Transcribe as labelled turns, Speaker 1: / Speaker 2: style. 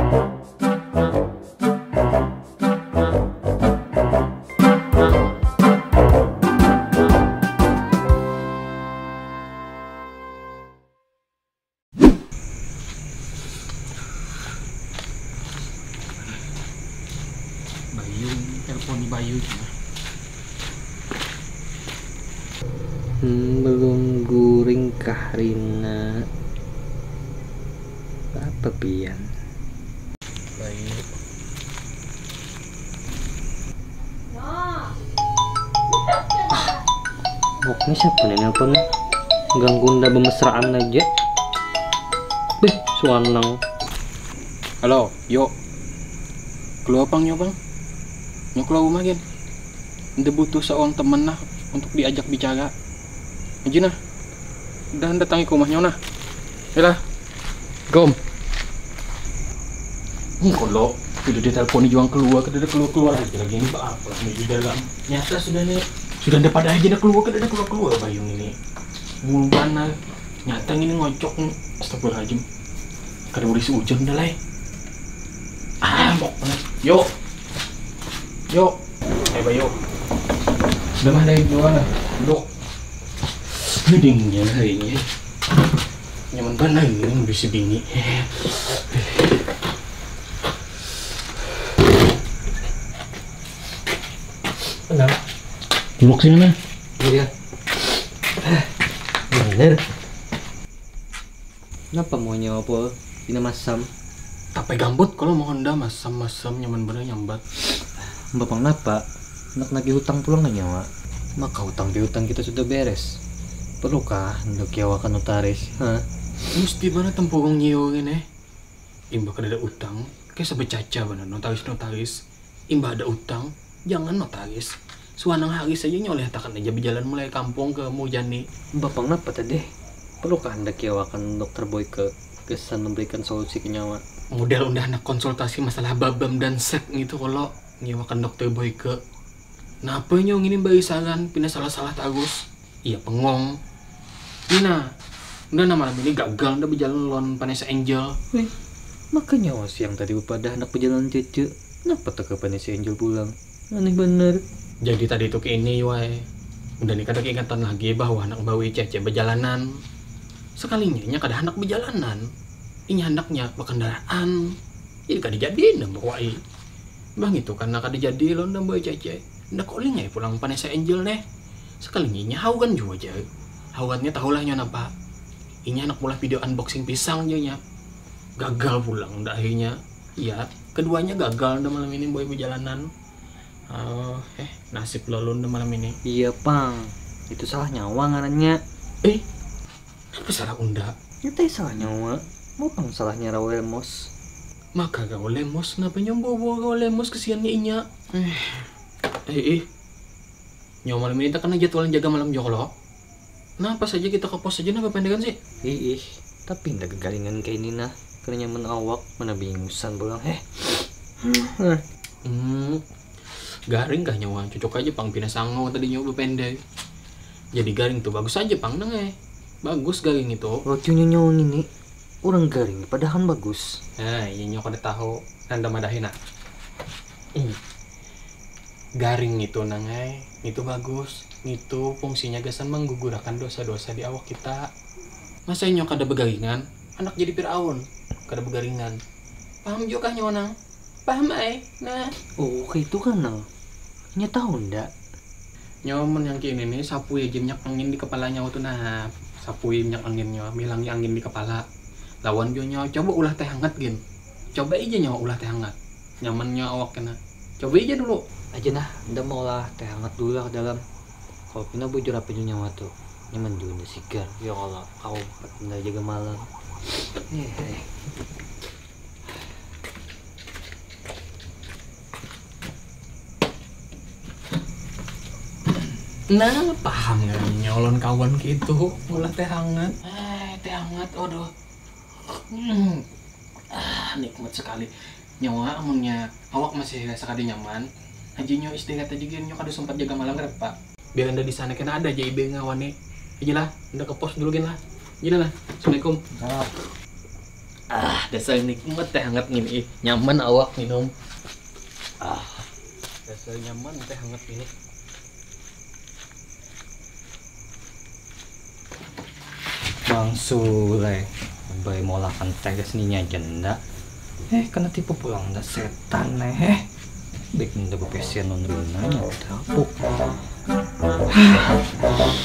Speaker 1: Bayu, telepon di Bayu gimana?
Speaker 2: Belum guring kah Rina? Apa pian?
Speaker 1: Bayu.
Speaker 2: Ini siapa nih nelpon? Ganggu nda bemesraan aja. Beh, suanang.
Speaker 1: Halo, yo. Keluar bang, yo bang. Yo keluar rumah gen. Nda butuh seorang temen nah untuk diajak bicara. Aja nah. Udah datangi ke rumahnya nah. Yalah. Gom. Kalau sudah ditelepon juang keluar, kada keluar aja lagi ini apa ini di dalam. Nyata sudah nih. Sudah dapat aja dah keluar, kada keluar Bayung ini. Mulu mana? Nyata ini ngocok nih. Astagfirullahaladzim. Kada boleh seujung dah lah. Mbok. Yo. Yo. Bayu. Udah mah dari luar lah. Duduk. Ini dinginnya hari ini. Nyaman banget ini bisa bini. Kenapa? Duduk sini nah.
Speaker 2: Iya. Bener. Kenapa mau nyawa apa? Ini masam.
Speaker 1: Tapi gambut kalau mau Honda masam nyaman bener nyambat.
Speaker 2: Bapang napa? Nak nagih hutang pulang nggak nyawa? Maka hutang piutang kita sudah beres. Perlukah untuk kiawakan notaris? Hah?
Speaker 1: Mesti mana tempurung nyiu ini? Imba kada ada utang, kayak sebecaca bener notaris. Imba ada utang, jangan notaris. Suanang hari saja nyoleh takkan aja berjalan mulai kampung ke Mujani.
Speaker 2: Bapang napa tadi? Perlukah anda kiawakan dokter boy ke kesan memberikan solusi ke nyawa?
Speaker 1: Model udah anak konsultasi masalah babam dan sek gitu kalau nyewakan dokter boy ke. Napa nyong ini bagi saran pindah salah tagus? Iya pengong. Nina, udah malam ini gagal udah berjalan lon Vanessa Angel.
Speaker 2: Wih, makanya siang tadi pada anak perjalanan cece. Kenapa tak ke Vanessa Angel pulang? Aneh bener.
Speaker 1: Jadi tadi itu ke ini wae. Udah nih kada keingatan lagi bahwa anak bawi cece berjalanan. Sekalinya nya kada anak berjalanan. Ini anaknya berkendaraan. Jadi kada jadi nambah wae. Bang itu karena kada jadi lo nambah cece. Ndak kolingnya pulang Vanessa Angel nih. Sekalinya haugan juga aja. Haugannya tahulah nyon apa. Ini anak mulai video unboxing pisang nya. Gagal pulang dah akhirnya. Iya, keduanya gagal dah malam ini boy berjalanan. Nasib lo udah malam ini.
Speaker 2: Iya pang, itu salah nyawa ngarannya.
Speaker 1: Apa salah unda?
Speaker 2: Nyata salah nyawa. Mau pang salahnya Rawa Lemos.
Speaker 1: Maka gak Lemos, kenapa nyombo gak Lemos kesiannya inya? Nyawa malam ini tak kena jadwalan jaga malam joklo. Kenapa saja kita ke pos saja napa pendekan sih?
Speaker 2: Tapi ndak kegalingan kayak ini nah. Karena nyaman awak, mana bingusan pulang.
Speaker 1: Garing kah nyawa? Cocok aja pang pindah sango tadi nyawa pendek. Jadi garing tuh bagus aja pang nang bagus garing itu.
Speaker 2: Lucunya nyawa ini orang garing padahal bagus.
Speaker 1: Iya nyawa kada tahu nanda madahin nak. Garing itu nang itu bagus. Itu fungsinya gasan menggugurkan dosa-dosa di awak kita. Masa nyawa kada begaringan? Anak jadi Firaun kada begaringan. Paham juga kah nyawa nang? Paham nah.
Speaker 2: Oh kayak itu kan nang. Nya tahu ndak?
Speaker 1: Nyaman yang kini nih sapu ya minyak angin di kepalanya waktu nah. Sapu minyak anginnya, bilangi angin di kepala. Lawan bio nyawa coba ulah teh hangat gin. Coba aja nyawa ulah teh hangat. Nyamannya awak kena. Coba aja dulu.
Speaker 2: Aja nah, ndak mau lah teh hangat dulu lah ke dalam. Kalau pina bujur apa nyawa tuh. Nyaman juga sigar. Ya Allah, kau ndak jaga malam.
Speaker 1: Nah, paham gak nyolon kawan gitu, ulah teh hangat. Teh hangat, aduh. Nikmat sekali. Nyawa amunnya awak masih sekali nyaman. Aja nyo istirahat aja gini, nyo kada sempat jaga malam kan Pak. Biar anda di sana kena ada aja ibe ngawane. Aja lah, anda ke pos dulu gini lah. Gini lah. Assalamualaikum. Dasar nikmat teh hangat gini. Nyaman awak minum. Dasar nyaman teh hangat ini.
Speaker 2: Bang Sule, bayi molakan tegas ninya jenda. Kena tipu pulang dah setan bikin udah gue pesian non rinanya tapuk.